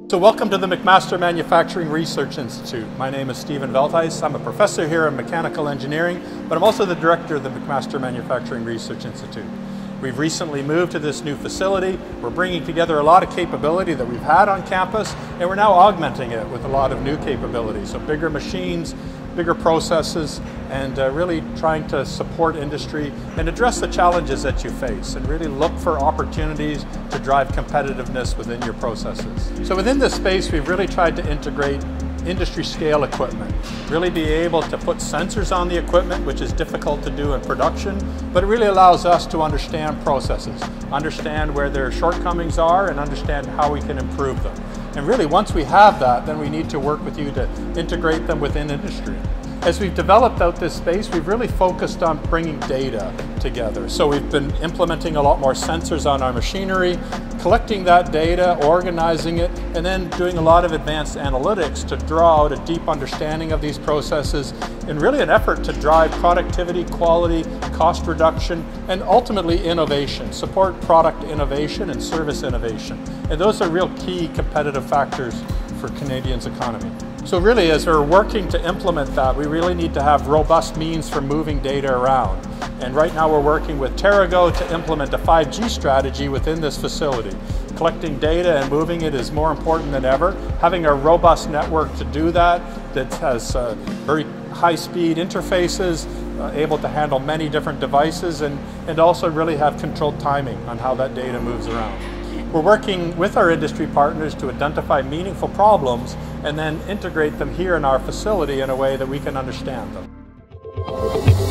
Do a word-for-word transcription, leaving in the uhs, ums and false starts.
So welcome to the McMaster Manufacturing Research Institute. My name is Stephen Veldhuis. I'm a professor here in mechanical engineering, but I'm also the director of the McMaster Manufacturing Research Institute. We've recently moved to this new facility. We're bringing together a lot of capability that we've had on campus, and we're now augmenting it with a lot of new capabilities. So bigger machines, bigger processes, and uh, really trying to support industry and address the challenges that you face and really look for opportunities to drive competitiveness within your processes. So within this space, we've really tried to integrate industry scale equipment, really be able to put sensors on the equipment, which is difficult to do in production, but it really allows us to understand processes, understand where their shortcomings are, and understand how we can improve them. And really, once we have that, then we need to work with you to integrate them within industry. As we've developed out this space, we've really focused on bringing data together. So we've been implementing a lot more sensors on our machinery, collecting that data, organizing it, and then doing a lot of advanced analytics to draw out a deep understanding of these processes in really an effort to drive productivity, quality, cost reduction, and ultimately innovation, support product innovation and service innovation. And those are real key competitive factors for Canadians' economy. So really, as we're working to implement that, we really need to have robust means for moving data around. And right now we're working with TerraGo to implement a five G strategy within this facility. Collecting data and moving it is more important than ever. Having a robust network to do that, that has uh, very high-speed interfaces, uh, able to handle many different devices, and, and also really have controlled timing on how that data moves around. We're working with our industry partners to identify meaningful problems and then integrate them here in our facility in a way that we can understand them.